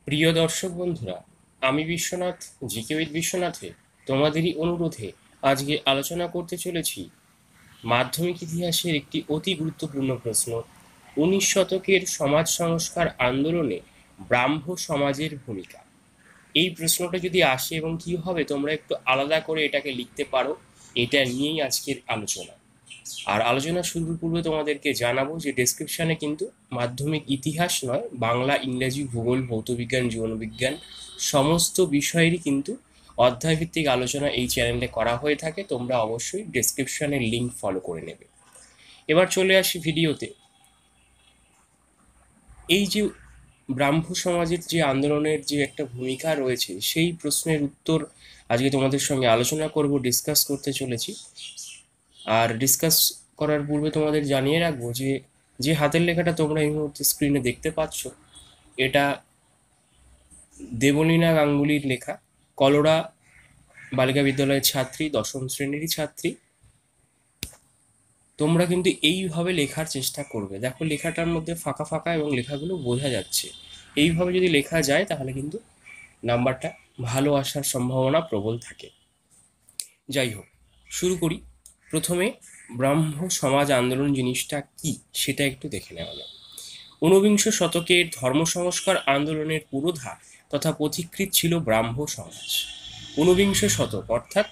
প্রিয় দর্শক বন্ধুরা, আমি বিশ্বনাথ, জিকে উইথ বিশ্বনাথে তোমাদেরই অনুরোধে আজকে আলোচনা করতে চলেছি মাধ্যমিক ইতিহাসের একটি অতি গুরুত্বপূর্ণ প্রশ্ন। 19 শতকের সমাজ সংস্কার আন্দোলনে ব্রাহ্ম সমাজের ভূমিকা। এই প্রশ্নটা যদি আসে এবং কি হবে তোমরা একটু আলাদা করে এটাকে লিখতে পারো, এটা নিয়েই আজকের আলোচনা। আর আলোচনা শুরুর পূর্বে তোমাদেরকে জানাবো যে ডেসক্রিপশনে কিন্তু মাধ্যমিক ইতিহাস নয়, বাংলা, ইংরেজি, ভূগোল, ভৌতবিজ্ঞান, জীবনবিজ্ঞান সমস্ত বিষয়েরই কিন্তু অধ্যায়ভিত্তিক আলোচনা এই চ্যানেলে করা হয়ে থাকে। তোমরা অবশ্যই ডেসক্রিপশনের লিঙ্ক ফলো করে নেবে। এবার চলে আসি ভিডিওতে। এই যে ব্রাহ্ম সমাজের যে আন্দোলনের যে একটা ভূমিকা রয়েছে, সেই প্রশ্নের উত্তর আজকে তোমাদের সঙ্গে আলোচনা করব, ডিসকাস করতে চলেছি। আর ডিসকাস করার পূর্বে তোমাদের জানিয়ে রাখবো যে যে হাতের লেখাটা তোমরা এই মুহূর্তে স্ক্রিনে দেখতে পাচ্ছ, এটা দেবলীনা গাঙ্গুলির লেখা। কলোরা বালিকা বিদ্যালয়ের ছাত্রী, 10ম শ্রেণীরই ছাত্রী। তোমরা কিন্তু এইভাবে লেখার চেষ্টা করবে। দেখো লেখাটার মধ্যে ফাঁকা ফাঁকা এবং লেখাগুলো বোঝা যাচ্ছে। এইভাবে যদি লেখা যায় তাহলে কিন্তু নাম্বারটা ভালো আসার সম্ভাবনা প্রবল থাকে। যাই হোক, শুরু করি। প্রথমে ব্রাহ্ম সমাজ আন্দোলন জিনিসটা কি সেটা একটু দেখে নেওয়া যাক। 19 শতকের ধর্ম সংস্কার আন্দোলনের পুরোধা তথা পথিকৃৎ ছিল ব্রাহ্ম সমাজ। 19 শতক অর্থাৎ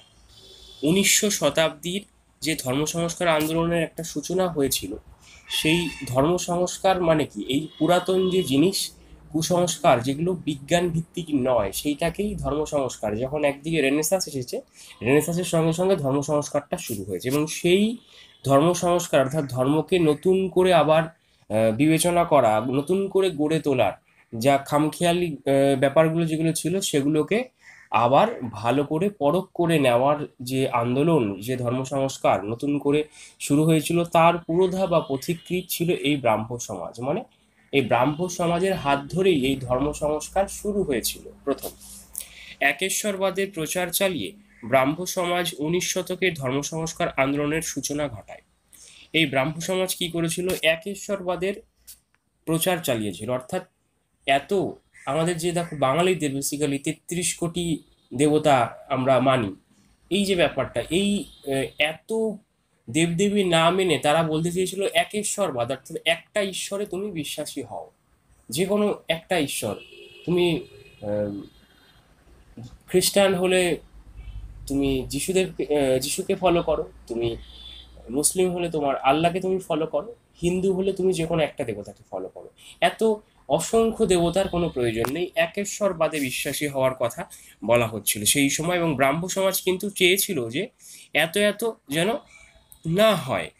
19 শতাব্দীর যে ধর্ম সংস্কার আন্দোলনের একটা সূচনা হয়েছিল, সেই ধর্ম সংস্কার মানে কি, এই পুরাতন যে জিনিস, কুসংস্কার যেগুলো বিজ্ঞান ভিত্তিক নয়, সেইটাকেই ধর্ম সংস্কার। যখন একদিকে রেনেসাঁস এসেছে, রেনেসাঁসের সঙ্গে সঙ্গে ধর্ম সংস্কারটা শুরু হয়েছে এবং সেই ধর্ম সংস্কার অর্থাৎ ধর্মকে নতুন করে আবার বিবেচনা করা, নতুন করে গড়ে তোলার যা খামখেয়ালি ব্যাপারগুলো যেগুলো ছিল, সেগুলোকে আবার ভালো করে পরখ করে নেওয়ার যে আন্দোলন, যে ধর্ম সংস্কার নতুন করে শুরু হয়েছিল, তার পুরোধা বা পথিকৃৎ ছিল এই ব্রাহ্ম সমাজ। মানে এই ব্রাহ্ম সমাজের হাত ধরেই এই ধর্ম সংস্কার শুরু হয়েছিল। প্রথম একেশ্বরবাদের প্রচার চালিয়ে ব্রাহ্ম সমাজ 19 শতকের ধর্ম সংস্কার আন্দোলনের সূচনা ঘটায়। এই ব্রাহ্ম সমাজ কি করেছিল? একেশ্বরবাদের প্রচার চালিয়েছিল। অর্থাৎ এত আমাদের যে দেখো বাঙালিদের বেসিক্যালি 33 কোটি দেবতা আমরা মানি, এই যে ব্যাপারটা, এই এত দেবদেবী না মেনে তারা বলতে চেয়েছিল একেশ্বরবাদ, অর্থাৎ একটা ঈশ্বরে তুমি বিশ্বাসী হও, যে কোনো একটা ঈশ্বর। তুমি আহ, খ্রিস্টান হলে তুমি যিশুকে ফলো করো, তুমি মুসলিম হলে তোমার আল্লাহকে তুমি ফলো করো, হিন্দু হলে তুমি যে কোনো একটা দেবতাকে ফলো করো। এত অসংখ্য দেবতার কোনো প্রয়োজন নেই, একেশ্বরবাদে বিশ্বাসী হওয়ার কথা বলা হচ্ছিল সেই সময়। এবং ব্রাহ্ম সমাজ কিন্তু চেয়েছিল যে এত এত যেন না হয়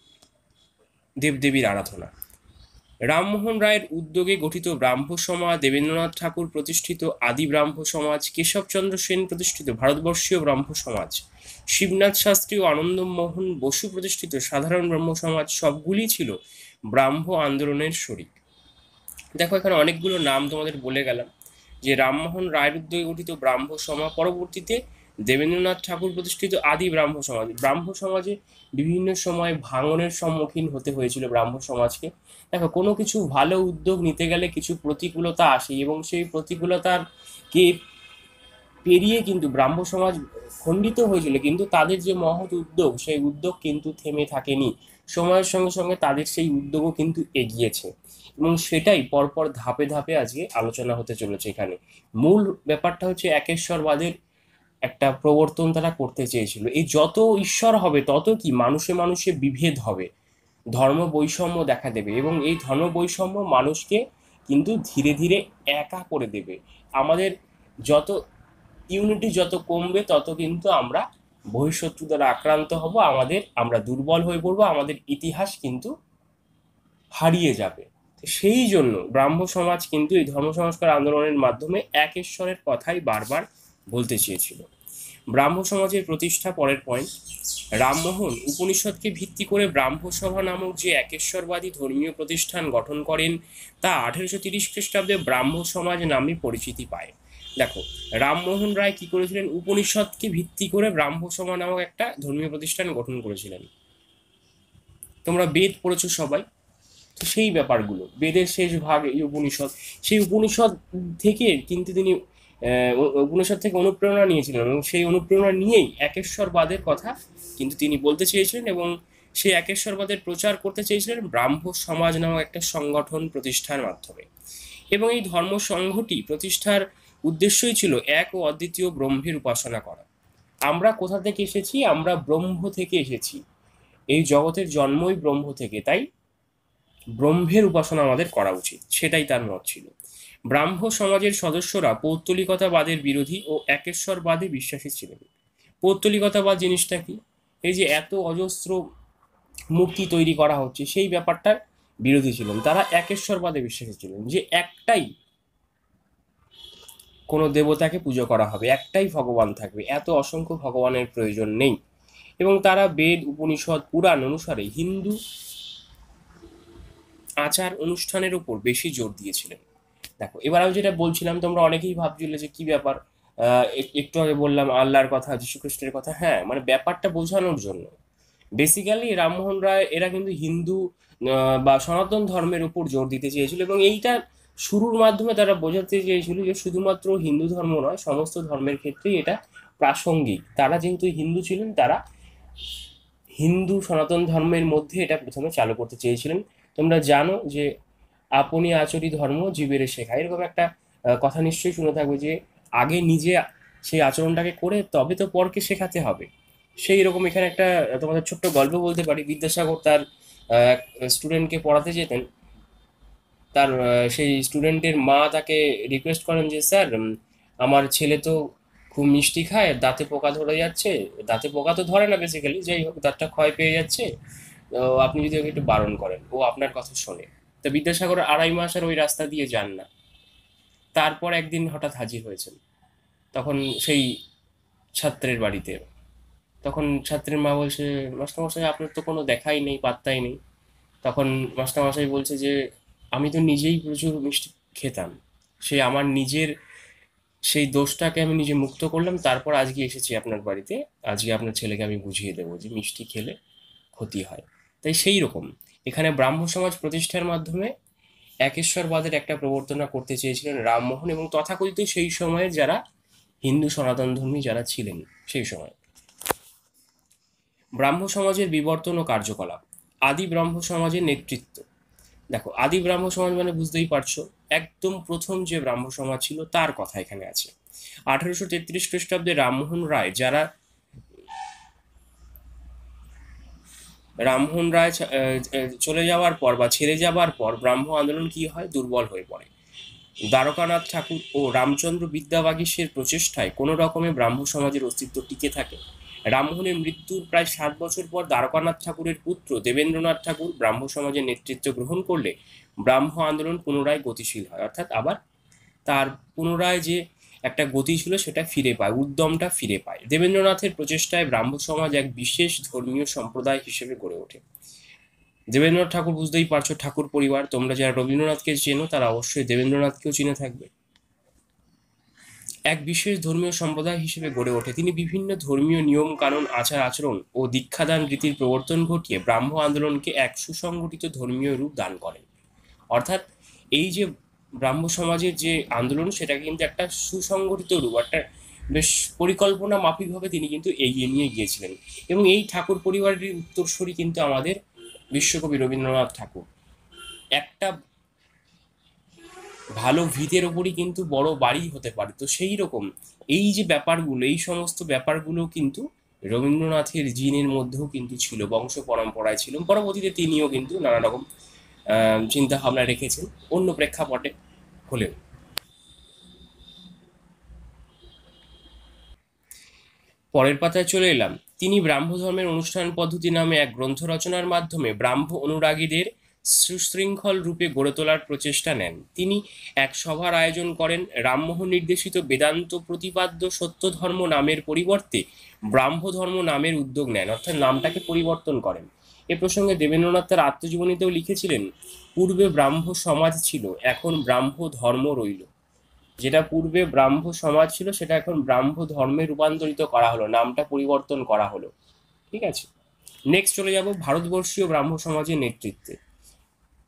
দেবদেবীর আরাধনা। রামমোহন রায়ের উদ্যোগে গঠিত ব্রাহ্ম সমাজ, দেবেন্দ্রনাথ ঠাকুর প্রতিষ্ঠিত আদি ব্রাহ্ম সমাজ, কেশবচন্দ্র সেন প্রতিষ্ঠিত ভারতবর্ষীয় ব্রাহ্ম সমাজ, শিবনাথ শাস্ত্রী ও আনন্দমোহন বসু প্রতিষ্ঠিত সাধারণ ব্রাহ্ম সমাজ সবগুলি ছিল ব্রাহ্ম আন্দোলনের শরিক। দেখো এখানে অনেকগুলো নাম তোমাদের বলে গেলাম। যে রামমোহন রায়ের উদ্যোগে গঠিত ব্রাহ্ম সমাজ, পরবর্তীতে দেবেন্দ্রনাথ ঠাকুর প্রতিষ্ঠিত আদি ব্রাহ্ম সমাজ। ব্রাহ্ম সমাজে বিভিন্ন সময় ভাঙনের সম্মুখীন হতে হয়েছিল ব্রাহ্ম সমাজকে। দেখো কোনো কিছু ভালো উদ্যোগ নিতে গেলে কিছু প্রতিকূলতা আসে এবং সেই প্রতিকূলতার কে পেরিয়ে কিন্তু ব্রাহ্ম সমাজ খণ্ডিত হয়েছিল, কিন্তু তাদের যে মহৎ উদ্যোগ, সেই উদ্যোগ কিন্তু থেমে থাকেনি। সময়ের সঙ্গে সঙ্গে তাদের সেই উদ্যোগও কিন্তু এগিয়েছে এবং সেটাই পরপর ধাপে ধাপে আজকে আলোচনা হতে চলেছে। এখানে মূল ব্যাপারটা হচ্ছে একেশ্বরবাদের একটা প্রবর্তন তারা করতে চেয়েছিল। এই যত ঈশ্বর হবে তত কি মানুষে মানুষে বিভেদ হবে, ধর্ম বৈষম্য দেখা দেবে এবং এই ধর্ম বৈষম্য মানুষকে কিন্তু ধীরে ধীরে একা করে দেবে। আমাদের যত ইউনিটি যত কমবে তত কিন্তু আমরা বহিঃশত্রু দ্বারা আক্রান্ত হব, আমরা দুর্বল হয়ে পড়বো, আমাদের ইতিহাস কিন্তু হারিয়ে যাবে। সেই জন্য ব্রাহ্ম সমাজ কিন্তু এই ধর্ম সংস্কার আন্দোলনের মাধ্যমে একেশ্বরের কথাই বারবার বলতে চেয়েছিল। ব্রাহ্ম সমাজের প্রতিষ্ঠা, পরের পয়েন্ট। রামমোহন উপনিষদকে ভিত্তি করে ব্রাহ্ম সভা নামক যে একেশ্বরবাদী ধর্মীয় প্রতিষ্ঠান গঠন করেন, তা 1830 খ্রিস্টাব্দে ব্রাহ্ম সমাজ নামে পরিচিতি পায়। দেখো রামমোহন রায় কি করেছিলেন? উপনিষদকে ভিত্তি করে ব্রাহ্ম সভা নামক একটা ধর্মীয় প্রতিষ্ঠান গঠন করেছিলেন। তোমরা বেদ পড়েছো সবাই, তো সেই ব্যাপারগুলো, বেদের শেষ ভাগ এই উপনিষদ, সেই উপনিষদ থেকে কিন্তু তিনি উপনিষদ থেকে অনুপ্রেরণা নিয়েছিলেন এবং সেই অনুপ্রেরণা নিয়েই একেশ্বরবাদের কথা কিন্তু তিনি বলতে চেয়েছিলেন এবং সেই একেশ্বরবাদের প্রচার করতে চেয়েছিলেন ব্রাহ্ম সমাজ নামক একটা সংগঠন প্রতিষ্ঠার মাধ্যমে। এবং এই ধর্ম সংঘটি প্রতিষ্ঠার উদ্দেশ্যই ছিল এক ও অদ্বিতীয় ব্রহ্মের উপাসনা করা। আমরা কোথা থেকে এসেছি? আমরা ব্রহ্ম থেকে এসেছি, এই জগতের জন্মই ব্রহ্ম থেকে, তাই ব্রহ্মের উপাসনা আমাদের করা উচিত, সেটাই তার মত ছিল। ব্রাহ্ম সমাজের সদস্যরা পৌত্তলিকতাবাদের বিরোধী ও একেশ্বরবাদে বিশ্বাসী ছিলেন। পৌত্তলিকতাবাদ জিনিসটা কি? এই যে এত অজস্র মূর্তি তৈরি করা হচ্ছে, সেই ব্যাপারটার বিরোধী ছিলেন। তারা একেশ্বরবাদে বিশ্বাসী ছিলেন, যে একটাই কোনো দেবতাকে পুজো করা হবে, একটাই ভগবান থাকবে, এত অসংখ্য ভগবানের প্রয়োজন নেই। এবং তারা বেদ, উপনিষদ, পুরাণ অনুসারে হিন্দু আচার অনুষ্ঠানের উপর বেশি জোর দিয়েছিলেন। দেখো, এবার আমি যেটা বলছিলাম, তোমরা অনেকেই ভাবছিলে যে কি ব্যাপার, একটু আগে বললাম আল্লাহর কথা, যীশু খ্রিস্টের কথা, হ্যাঁ মানে ব্যাপারটা বোঝানোর জন্য। বেসিক্যালি রামমোহন রায় এরা কিন্তু হিন্দু বা সনাতন ধর্মের উপর জোর দিতে চেয়েছিল, এবং এইটা শুরুর মাধ্যমে তারা বোঝাতে চেয়েছিল যে শুধুমাত্র হিন্দু ধর্ম নয়, সমস্ত ধর্মের ক্ষেত্রেই এটা প্রাসঙ্গিক। তারা যেহেতু হিন্দু ছিলেন, তারা হিন্দু সনাতন ধর্মের মধ্যে এটা প্রথমে চালু করতে চেয়েছিলেন। তোমরা জানো যে আপনি আচরি ধর্ম জীবের শেখা, এরকম একটা কথা নিশ্চয়ই শুনে থাকবে, যে আগে নিজে সেই আচরণটাকে করে তবে তো পরকে শেখাতে হবে। সেই রকম এখানে একটা তোমাদের ছোট্ট গল্প বলতে পারি। বিদ্যাসাগর তার স্টুডেন্টকে পড়াতে যেতেন। তার সেই স্টুডেন্টের মা তাকে রিকোয়েস্ট করেন যে স্যার, আমার ছেলে তো খুব মিষ্টি খায়, দাঁতে পোকা ধরে যাচ্ছে। দাঁতে পোকা তো ধরে না বেসিক্যালি, যাই হোক দাঁতটা ক্ষয় পেয়ে যাচ্ছে, তো আপনি যদি ওকে একটু বারণ করেন, ও আপনার কথা শোনে। তো বিদ্যাসাগর 2.5 মাস আর ওই রাস্তা দিয়ে যান না। তারপর একদিন হঠাৎ হাজির হয়েছেন, তখন সেই ছাত্রের বাড়িতে। তখন ছাত্রের মা বলছে, মাস্টারমশাই আপনার তো কোনো দেখাই নেই, পাত্তাই নেই। তখন মাস্টারমশাই বলছে যে আমি তো নিজেই প্রচুর মিষ্টি খেতাম, সে আমার নিজের সেই দোষটাকে আমি নিজে মুক্ত করলাম, তারপর আজকে এসেছি আপনার বাড়িতে। আজকে আপনার ছেলেকে আমি বুঝিয়ে দেবো যে মিষ্টি খেলে ক্ষতি হয়। তাই সেই রকম এখানে ব্রাহ্ম সমাজ প্রতিষ্ঠার মাধ্যমে একেশ্বরবাদের একটা প্রবর্তনা করতে চেয়েছিলেন রামমোহন এবং তথাকথিত সেই সময়ে যারা হিন্দু সনাতন ধর্মী যারা ছিলেন সেই সময়। ব্রাহ্ম সমাজের বিবর্তন ও কার্যকলাপ। আদি ব্রাহ্ম সমাজের নেতৃত্ব। দেখো, আদি ব্রাহ্ম সমাজ মানে বুঝতেই পারছো, একদম প্রথম যে ব্রাহ্ম সমাজ ছিল তার কথা এখানে আছে। 1833 খ্রিস্টাব্দে রামমোহন রায় চলে যাওয়ার পর বা ছেড়ে যাওয়ার পর ব্রাহ্ম আন্দোলন কি হয়, দুর্বল হয়ে পড়ে। দ্বারকানাথ ঠাকুর ও রামচন্দ্র বিদ্যাবাগীশের প্রচেষ্টায় কোনো রকমে ব্রাহ্ম সমাজের অস্তিত্ব টিকে থাকে। রামমোহনের মৃত্যুর প্রায় 7 বছর পর দ্বারকানাথ ঠাকুরের পুত্র দেবেন্দ্রনাথ ঠাকুর ব্রাহ্ম সমাজের নেতৃত্ব গ্রহণ করলে ব্রাহ্ম আন্দোলন পুনরায় গতিশীল হয়, অর্থাৎ আবার তার পুনরায় যে একটা গতি ছিল সেটা ফিরে পায়, উদ্যমটা ফিরে পায়। দেবেন্দ্রনাথের প্রচেষ্টায় ব্রাহ্ম সমাজ এক বিশেষ ধর্মীয় সম্প্রদায় হিসেবে গড়ে ওঠে। দেবেন্দ্রনাথ ঠাকুর, বুঝতেই পারছো, ঠাকুর পরিবার। তোমরা যারা রবীন্দ্রনাথকে চেনো তারা অবশ্যই দেবেন্দ্রনাথকেও চিনে থাকবে। এক বিশেষ ধর্মীয় সম্প্রদায় হিসেবে গড়ে ওঠে। তিনি বিভিন্ন ধর্মীয় নিয়ম কানুন, আচার আচরণ ও দীক্ষাদান রীতির প্রবর্তন ঘটিয়ে ব্রাহ্ম আন্দোলনকে এক সুসংগঠিত ধর্মীয় রূপ দান করেন। অর্থাৎ এই যে ব্রাহ্ম সমাজের যে আন্দোলন, সেটাকে কিন্তু একটা সুসংগঠিত রূপ, একটা বেশ পরিকল্পনা মাফিকভাবে তিনি কিন্তু এগিয়ে নিয়ে গিয়েছিলেন। এবং এই ঠাকুর পরিবারের উত্তরসূরি কিন্তু আমাদের বিশ্বকবি রবীন্দ্রনাথ ঠাকুর। একটা ভালো ভিতের ওপরই কিন্তু বড় বাড়ি হতে পারে। তো সেই রকম এই যে ব্যাপারগুলো, এই সমস্ত ব্যাপারগুলো কিন্তু রবীন্দ্রনাথের জিনের মধ্যেও কিন্তু ছিল, বংশ পরম্পরায় ছিল। পরবর্তীতে তিনিও কিন্তু নানা রকম চিন্তা ভাবনা রেখেছেন অন্য প্রেক্ষাপটে হলেও। পরের পাতায় চলে এলাম। তিনি ব্রাহ্ম ধর্মের অনুষ্ঠান পদ্ধতি নামে এক গ্রন্থ রচনার মাধ্যমে ব্রাহ্ম অনুরাগীদের সুশৃঙ্খল রূপে গড়ে তোলার প্রচেষ্টা নেন। তিনি এক সভার আয়োজন করেন। রামমোহন নির্দেশিত বেদান্ত প্রতিপাদ্য সত্য ধর্ম নামের পরিবর্তে ব্রাহ্ম ধর্ম নামের উদ্যোগ নেন, অর্থাৎ নামটাকে পরিবর্তন করেন। এ প্রসঙ্গে দেবেন্দ্রনাথ তার আত্মজীবনীতেও লিখেছিলেন, পূর্বে ব্রাহ্ম সমাজ ছিল, এখন ব্রাহ্ম ধর্ম রইল। যেটা পূর্বে ব্রাহ্ম সমাজ ছিল সেটা এখন ব্রাহ্ম ধর্মে রূপান্তরিত করা হলো, নামটা পরিবর্তন করা হলো। ঠিক আছে, নেক্সট চলে যাব ভারতবর্ষীয় ব্রাহ্ম সমাজের নেতৃত্বে।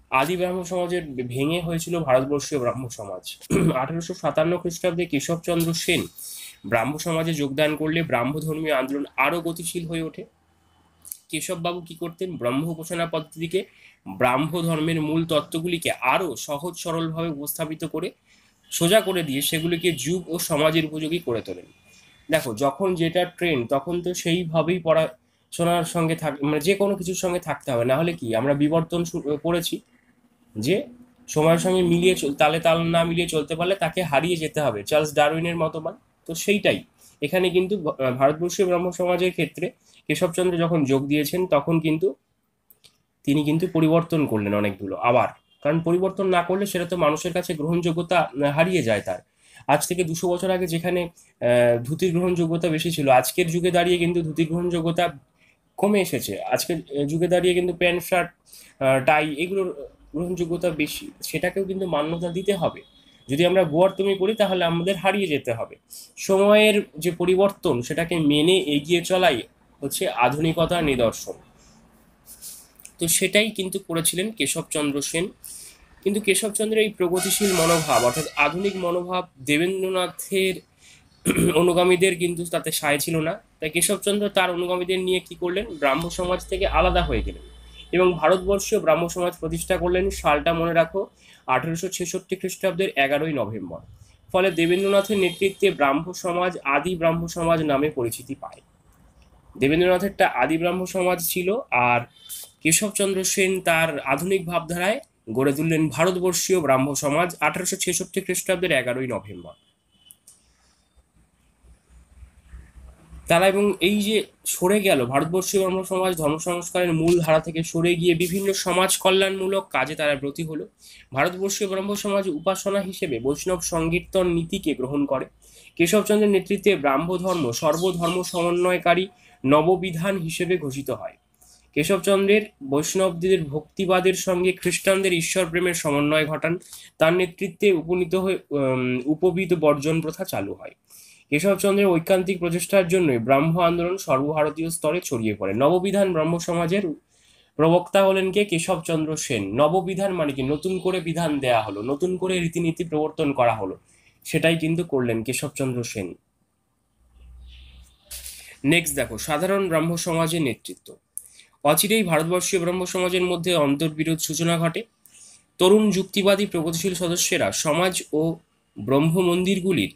আদি ব্রাহ্ম সমাজের ভেঙে হয়েছিল ভারতবর্ষীয় ব্রাহ্ম সমাজ। 1857 খ্রিস্টাব্দে কেশবচন্দ্র সেন ব্রাহ্ম সমাজে যোগদান করলে ব্রাহ্ম ধর্মীয় আন্দোলন আরো গতিশীল হয়ে ওঠে। কেশববাবু কি করতেন, ব্রহ্ম উপাসনা পদ্ধতিকে, ব্রাহ্ম ধর্মের মূল তত্ত্বগুলিকে আরো সহজ সরলভাবে উপস্থাপিত করে সোজা করে দিয়ে সেগুলিকে যুগ ও সমাজের উপযোগী করে তোলেন। দেখো, যখন যেটা ট্রেন্ড তখন তো সেইভাবেই পড়াশোনার সঙ্গে মানে যে কোনো কিছুর সঙ্গে থাকতে হবে, না হলে কি আমরা বিবর্তন পড়েছি যে সময়ের সঙ্গে মিলিয়ে তালে তাল না মিলিয়ে চলতে পারলে তাকে হারিয়ে যেতে হবে, চার্লস ডারউইনের মতবাদ। তো সেইটাই এখানে কিন্তু ভারতবর্ষীয় ব্রহ্ম সমাজের ক্ষেত্রে কেশবচন্দ্র যখন যোগ দিয়েছেন তখন কিন্তু তিনি কিন্তু পরিবর্তন করলেন অনেকগুলো আবার, কারণ পরিবর্তন না করলে সেটা তো মানুষের কাছে গ্রহণযোগ্যতা হারিয়ে যায় তার। আজ থেকে 200 বছর আগে যেখানে ধুতির গ্রহণযোগ্যতা বেশি ছিল, আজকের যুগে দাঁড়িয়ে কিন্তু ধুতির গ্রহণযোগ্যতা কমে এসেছে। আজকের যুগে দাঁড়িয়ে কিন্তু প্যান্ট শার্ট টাই এগুলোর গ্রহণযোগ্যতা বেশি, সেটাকেও কিন্তু মান্যতা দিতে হবে। যদি আমরা গোয়ার্তুমি করি তাহলে আমাদের হারিয়ে যেতে হবে। সময়ের যে পরিবর্তন সেটাকে মেনে এগিয়ে চলাই হচ্ছে আধুনিকতার নিদর্শন। তো সেটাই কিন্তু করেছিলেন কেশবচন্দ্র সেন। কিন্তু কেশবচন্দ্রের এই প্রগতিশীল মনোভাব অর্থাৎ আধুনিক মনোভাব দেবেন্দ্রনাথের অনুগামীদের কিন্তু তাতে সায় ছিল না। তাই কেশবচন্দ্র তার অনুগামীদের নিয়ে কি করলেন, ব্রাহ্ম সমাজ থেকে আলাদা হয়ে গেলেন এবং ভারতবর্ষীয় ব্রাহ্ম সমাজ প্রতিষ্ঠা করলেন। সালটা মনে রাখো, 1866 খ্রিস্টাব্দের 11ই নভেম্বর। ফলে দেবেন্দ্রনাথের নেতৃত্বে ব্রাহ্ম সমাজ আদি ব্রাহ্ম সমাজ নামে পরিচিতি পায়। দেবেন্দ্রনাথেরটা আদি ব্রাহ্ম সমাজ ছিল, আর কেশবচন্দ্র সেন তার আধুনিক ভাবধারায় গড়ে তুললেন ভারতবর্ষীয় ব্রাহ্ম সমাজ 1866 খ্রিস্টাব্দের 11ই নভেম্বর। তারা এবং এই যে সরে গেল ভারতবর্ষীয় ব্রাহ্ম সমাজ ধর্ম সংস্কারের মূল ধারা থেকে সরে গিয়ে বিভিন্ন সমাজ কল্যাণমূলক কাজে তারা ব্রতী হলো। ভারতবর্ষীয় ব্রাহ্ম সমাজ উপাসনা হিসেবে বৈষ্ণব সংকীর্তন নীতিকে গ্রহণ করে। কেশবচন্দ্রের নেতৃত্বে ব্রাহ্ম ধর্ম সর্বধর্ম সমন্বয়কারী নববিধান হিসেবে ঘোষিত হয়। কেশবচন্দ্রের বৈষ্ণবদের ভক্তিবাদের সঙ্গে খ্রিস্টানদের ঈশ্বর প্রেমের সমন্বয় ঘটান। তার নেতৃত্বে উপনীত হয়ে উপবিদ বর্জন প্রথা চালু হয়। কেশবচন্দ্রের ঐকান্তিক প্রচেষ্টার জন্যই ব্রাহ্ম আন্দোলন সর্বভারতীয় স্তরে ছড়িয়ে পড়ে। নববিধান ব্রাহ্ম সমাজের প্রবক্তা হলেন কে, কেশবচন্দ্র সেন। নববিধান মানে কি, নতুন করে বিধান দেয়া হলো, নতুন করে রীতিনীতি প্রবর্তন করা হলো, সেটাই কিন্তু করলেন কেশবচন্দ্র সেন। নেক্সট দেখো, সাধারণ ব্রাহ্ম সমাজের নেতৃত্ব। অচিরেই ভারতবর্ষীয় ব্রাহ্ম সমাজের মধ্যে অন্তর্বিরোধ সূচনা ঘটে। তরুণ যুক্তিবাদী প্রগতিশীল সদস্যরা সমাজ ও ব্রহ্ম মন্দিরগুলির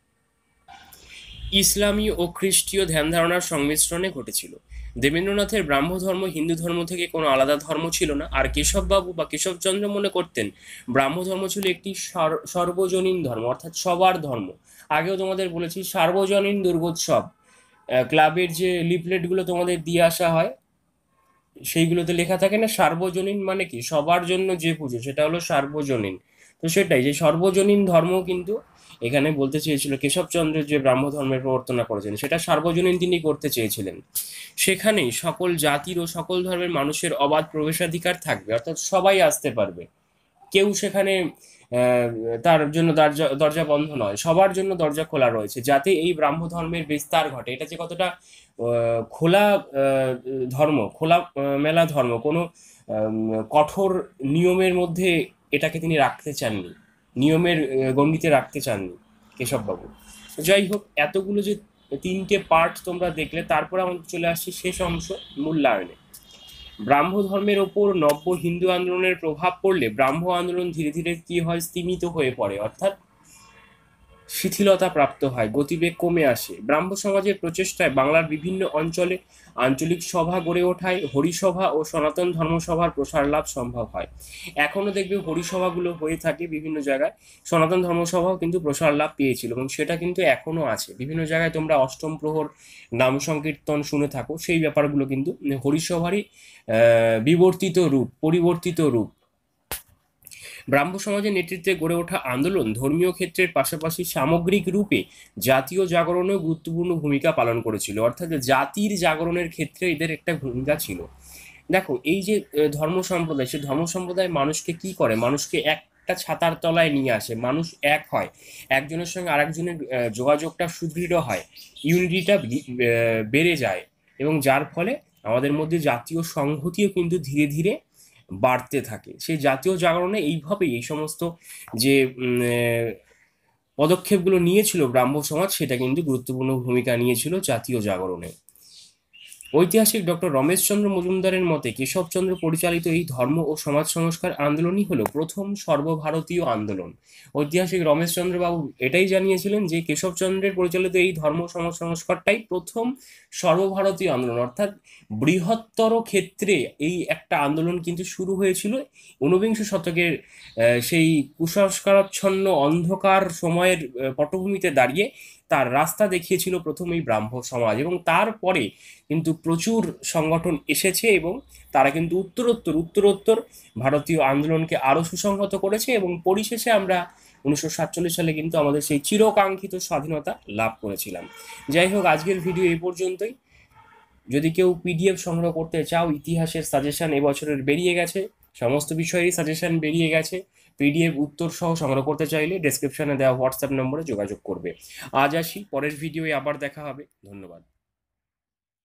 ইসলামী ও খ্রিস্টীয় ধ্যান ধারণার সংমিশ্রণে ঘটেছিল। দেবেন্দ্রনাথের ব্রাহ্ম ধর্ম হিন্দু ধর্ম থেকে কোনো আলাদা ধর্ম ছিল না, আর কেশববাবু বা কেশবচন্দ্র মনে করতেন ব্রাহ্ম ধর্ম ছিল একটি সর্বজনীন ধর্ম, অর্থাৎ সবার ধর্ম। আগেও তোমাদের বলেছি সার্বজনীন দুর্গোৎসব ক্লাবের যে লিফলেটগুলো তোমাদের দিয়ে আসা হয় সেইগুলোতে লেখা থাকে না, সার্বজনীন মানে কি, সবার জন্য যে পুজো সেটা হলো সার্বজনীন। তো সেটাই, যে সর্বজনীন ধর্ম কিন্তু এখানে বলতে চেয়েছিল কেশবচন্দ্র যে ব্রাহ্ম ধর্মের প্রবর্তনা করেছেন সেটা সার্বজনীন তিনি করতে চেয়েছিলেন। সেখানেই সকল জাতির ও সকল ধর্মের মানুষের অবাধ প্রবেশাধিকার থাকবে, অর্থাৎ সবাই আসতে পারবে, কেউ সেখানে আহ, তার জন্য দরজা দরজা বন্ধ নয়, সবার জন্য দরজা খোলা রয়েছে, যাতে এই ব্রাহ্ম ধর্মের বিস্তার ঘটে। এটা যে কতটা খোলা ধর্ম, খোলা মেলা ধর্ম, কোনো কঠোর নিয়মের মধ্যে এটাকে তিনি রাখতে চাননি, নিয়মের গণ্ডিতে রাখতে চাননি কেশববাবু। যাই হোক, এতগুলো যে 3টে পার্ট তোমরা দেখলে, তারপরে আমরা চলে আসছি শেষ অংশ, মূল্যায়নে। ব্রাহ্ম ধর্মের ওপর নব্য হিন্দু আন্দোলনের প্রভাব পড়লে ব্রাহ্ম আন্দোলন ধীরে ধীরে কি হয়, স্তিমিত হয়ে পড়ে, অর্থাৎ শিথিলতা প্রাপ্ত হয়, গতিবেগ কমে আসে। ব্রাহ্ম সমাজের প্রচেষ্টায় বাংলার বিভিন্ন অঞ্চলে আঞ্চলিক সভা গড়ে ওঠায় হরিসভা ও সনাতন ধর্মসভার প্রসার লাভ সম্ভব হয়। এখনো দেখবে হরিসভাগুলো হয়ে থাকে বিভিন্ন জায়গায়, সনাতন ধর্মসভাও কিন্তু প্রসার লাভ পেয়েছিল এবং সেটা কিন্তু এখনো আছে বিভিন্ন জায়গায়। তোমরা অষ্টম প্রহর নাম সংকীর্তন শুনে থাকো, সেই ব্যাপারগুলো কিন্তু হরিসভারই বিবর্তিত রূপ, পরিবর্তিত রূপ। ব্রাহ্ম সমাজের নেতৃত্বে গড়ে ওঠা আন্দোলন ধর্মীয় ক্ষেত্রের পাশাপাশি সামগ্রিক রূপে জাতীয় জাগরণেও গুরুত্বপূর্ণ ভূমিকা পালন করেছিল, অর্থাৎ জাতির জাগরণের ক্ষেত্রে এদের একটা ভূমিকা ছিল। দেখো, এই যে ধর্ম সম্প্রদায়, সে ধর্ম সম্প্রদায় মানুষকে কি করে, মানুষকে একটা ছাতার তলায় নিয়ে আসে, মানুষ এক হয়, একজনের সঙ্গে আরেকজনের যোগাযোগটা সুদৃঢ় হয়, ইউনিটিটা বেড়ে যায়, এবং যার ফলে আমাদের মধ্যে জাতীয় সংহতিও কিন্তু ধীরে ধীরে বাড়তে থাকে। সেই জাতীয় জাগরণে এইভাবেই এই সমস্ত যে পদক্ষেপগুলো নিয়েছিল ব্রাহ্ম সমাজ, সেটা কিন্তু গুরুত্বপূর্ণ ভূমিকা নিয়েছিল জাতীয় জাগরণে। ঐতিহাসিক ডক্টর রমেশচন্দ্র মজুমদারের মতে কেশবচন্দ্র পরিচালিত এই ধর্ম ও সমাজ সংস্কার আন্দোলনই হলো প্রথম সর্বভারতীয় আন্দোলন। ঐতিহাসিক রমেশচন্দ্র বাবু এটাই জানিয়েছিলেন যে কেশবচন্দ্রের পরিচালিত এই ধর্ম ও সমাজ সংস্কারটাই প্রথম সর্বভারতীয় আন্দোলন, অর্থাৎ বৃহত্তর ক্ষেত্রে এই একটা আন্দোলন কিন্তু শুরু হয়েছিল ঊনবিংশ শতকের সেই কুসংস্কারাচ্ছন্ন অন্ধকার সময়ের পটভূমিতে দাঁড়িয়ে তার রাস্তা দেখিয়েছিল প্রথম এই ব্রাহ্ম সমাজ, এবং তারপরে কিন্তু প্রচুর সংগঠন এসেছে এবং তারা কিন্তু উত্তরোত্তর ভারতীয় আন্দোলনকে আরো সুসংহত করেছে, এবং পরিশেষে আমরা 1947 সালে কিন্তু আমাদের সেই চিরকাঙ্ক্ষিত স্বাধীনতা লাভ করেছিলাম। যাই হোক, আজকের ভিডিও এই পর্যন্তই। যদি কেউ পিডিএফ সংগ্রহ করতে চাও, ইতিহাসের সাজেশন এবছরের বেরিয়ে গেছে, সমস্ত বিষয়েরই সাজেশন বেরিয়ে গেছে, পিডিএফ উত্তর সহ সংগ্রহ করতে চাইলে ডেসক্রিপশনে দেওয়া হোয়াটসঅ্যাপ নম্বরে যোগাযোগ করবে। আজ আসি, পরের ভিডিওয়ে আবার দেখা হবে। ধন্যবাদ।